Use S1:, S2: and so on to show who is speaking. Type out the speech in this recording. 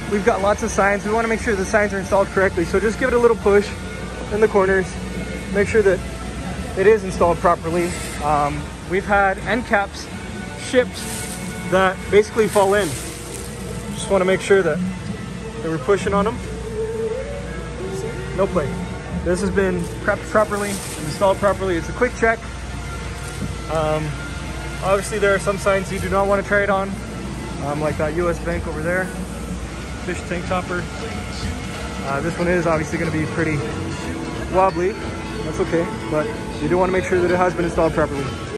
S1: we've got lots of signs. We want to make sure the signs are installed correctly. So just give it a little push in the corners. Make sure that it is installed properly. We've had end caps shipped that basically fall in. Just want to make sure that we're pushing on them. No play. This has been prepped properly, installed properly. It's a quick check. Obviously there are some signs you do not want to try it on, like that US Bank over there, fish tank topper. This one is obviously going to be pretty wobbly. That's okay, but you do want to make sure that it has been installed properly.